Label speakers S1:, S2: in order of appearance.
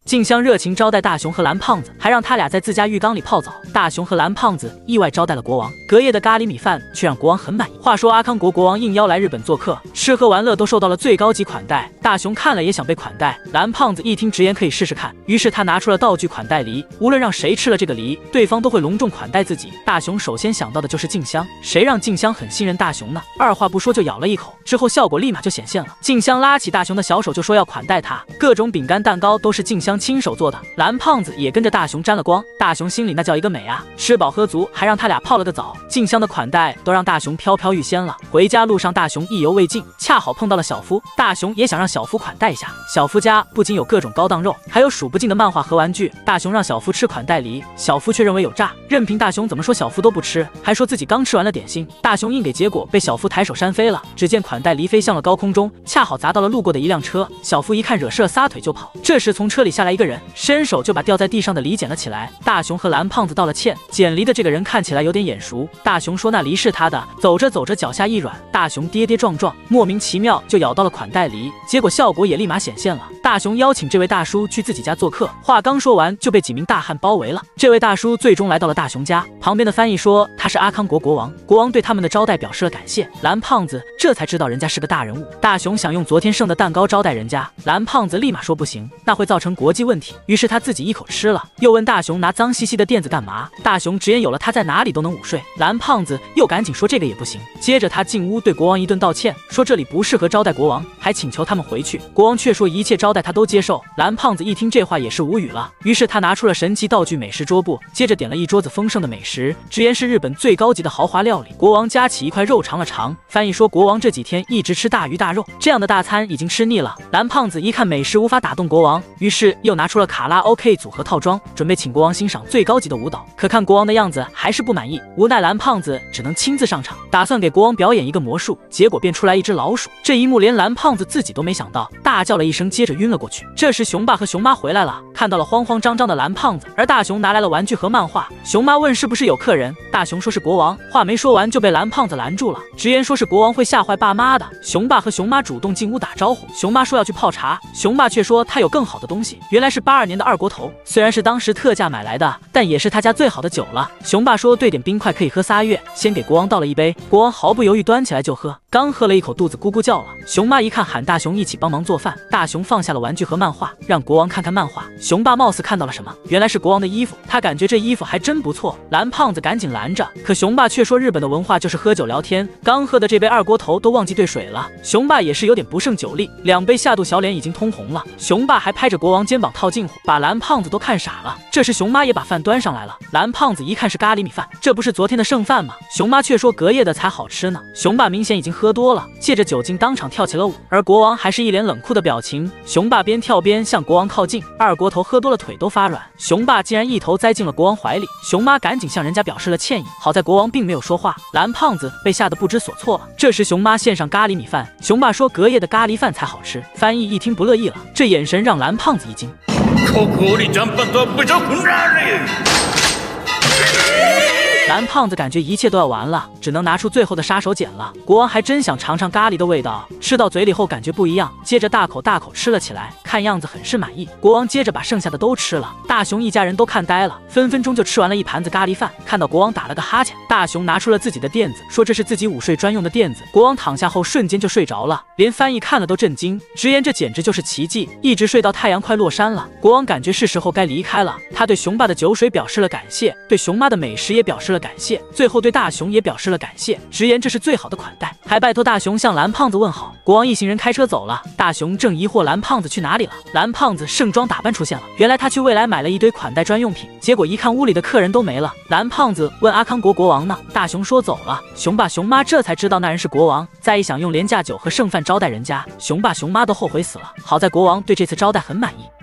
S1: 静香热情招待大雄和蓝胖子，还让他俩在自家浴缸里泡澡。大雄和蓝胖子意外招待了国王，隔夜的咖喱米饭却让国王很满意。话说阿康国国王应邀来日本做客，吃喝玩乐都受到了最高级款待。大雄看了也想被款待，蓝胖子一听直言可以试试看，于是他拿出了道具款待梨，无论让谁吃了这个梨，对方都会隆重款待自己。大雄首先想到的就是静香，谁让静香很信任大雄呢？二话不说就咬了一口，之后效果立马就显现了。静香拉起大雄的小手就说要款待他，各种饼干蛋糕都是静香亲手做的。蓝胖子也跟着大雄沾了光，大雄心里那叫一个美啊！吃饱喝足，还让他俩泡了个澡。静香的款待都让大雄飘飘欲仙了。回家路上，大雄意犹未尽，恰好碰到了小夫。大雄也想让小夫款待一下。小夫家不仅有各种高档肉，还有数不尽的漫画和玩具。大雄让小夫吃款待梨，小夫却认为有诈，任凭大雄怎么说小夫都不吃，还说自己刚吃完了点心。大雄硬给，结果被小夫抬手扇飞了。只见款待梨飞向了高空中，恰好砸到了路过的一辆车。小夫一看惹事了，撒腿就跑。这时从车里下来一个人，伸手就把掉在地上的梨捡了起来。大雄和蓝胖子道了歉，捡梨的这个人看起来有点眼熟。大雄说那梨是他的，走着走着脚下一软，大雄跌跌撞撞，莫名其妙就咬到了款待梨，结果效果也立马显现了。大雄邀请这位大叔去自己家做客，话刚说完就被几名大汉包围了。这位大叔最终来到了大雄家，旁边的翻译说他是阿康国国王，国王对他们的招待表示了感谢。蓝胖子这才知道人家是个大人物。大雄想用昨天剩的蛋糕招待人家，蓝胖子立马说不行，那会造成国际问题，于是他自己一口吃了，又问大雄拿脏兮兮的垫子干嘛。大雄直言有了他在哪里都能午睡，蓝胖子又赶紧说这个也不行。接着他进屋对国王一顿道歉，说这里不适合招待国王，还请求他们回去。国王却说一切招待他都接受。蓝胖子一听这话也是无语了，于是他拿出了神奇道具美食桌布，接着点了一桌子丰盛的美食，直言是日本最高级的豪华料理。国王夹起一块肉尝了尝，翻译说国王这几天一直吃大鱼大肉，这样的大餐已经吃腻了。蓝胖子一看美食无法打动国王，于是又拿出了卡拉 OK 组合套装，准备请国王欣赏最高级的舞蹈。可看国王的样子还是不满意，无奈蓝胖子只能亲自上场，打算给国王表演一个魔术，结果变出来一只老鼠。这一幕连蓝胖子自己都没想到，大叫了一声，接着晕了过去。这时熊爸和熊妈回来了，看到了慌慌张张的蓝胖子，而大雄拿来了玩具和漫画。熊妈问是不是有客人，大雄说是国王，话没说完就被蓝胖子拦住了，直言说是国王会吓坏爸妈的。熊爸和熊妈主动进屋打招呼，熊妈说要去泡茶，熊爸却说他有更好的东西，原来是82年的二锅头，虽然是当时特价买来的，但也是他家最好的酒了。熊爸说兑点冰块可以喝3月，先给国王倒了一杯，国王毫不犹豫端起来就喝，刚喝了一口肚子咕咕叫了。熊妈一看喊大雄一起帮忙做饭，大雄放下了玩具和漫画，让国王看看漫画。熊爸貌似看到了什么，原来是国王的衣服，他感觉这衣服还真不错。蓝胖子赶紧拦着，可熊爸却说日本的文化就是喝酒聊天，刚喝的这杯二锅头都忘记兑水了。熊爸也是有点不胜酒力，2杯下肚小脸已经通红了。熊爸还拍着国王肩膀套近乎，把蓝胖子都看傻了。这时熊妈也把饭端上来了，蓝胖子一看是咖喱米饭，这不是昨天的剩饭吗？熊妈却说隔夜的才好吃呢。熊爸明显已经喝多了，借着酒精当场跳起了舞，而国王还是一脸冷酷的表情。熊爸边跳边向国王靠近，二锅头喝多了腿都发软，熊爸竟然一头栽进了国王怀里。熊妈赶紧向人家表示了歉意，好在国王并没有说话，蓝胖子被吓得不知所措了。这时熊妈献上咖喱米饭，熊爸说隔夜的咖喱饭才好吃。翻译一听不乐意了，这眼神让蓝胖子一惊。蓝胖子感觉一切都要完了，只能拿出最后的杀手锏了。国王还真想尝尝咖喱的味道，吃到嘴里后感觉不一样，接着大口大口吃了起来，看样子很是满意。国王接着把剩下的都吃了，大雄一家人都看呆了，分分钟就吃完了一盘子咖喱饭。看到国王打了个哈欠，大雄拿出了自己的垫子，说这是自己午睡专用的垫子。国王躺下后瞬间就睡着了，连翻译看了都震惊，直言这简直就是奇迹，一直睡到太阳快落山了。国王感觉是时候该离开了，他对熊爸的酒水表示了感谢，对熊妈的美食也表示了感谢，最后对大雄也表示了感谢，直言这是最好的款待，还拜托大雄向蓝胖子问好。国王一行人开车走了，大雄正疑惑蓝胖子去哪里了，蓝胖子盛装打扮出现了，原来他去未来买了一堆款待专用品，结果一看屋里的客人都没了。蓝胖子问阿康国国王呢，大雄说走了。熊爸熊妈这才知道那人是国王，再一想用廉价酒和剩饭招待人家，熊爸熊妈都后悔死了。好在国王对这次招待很满意。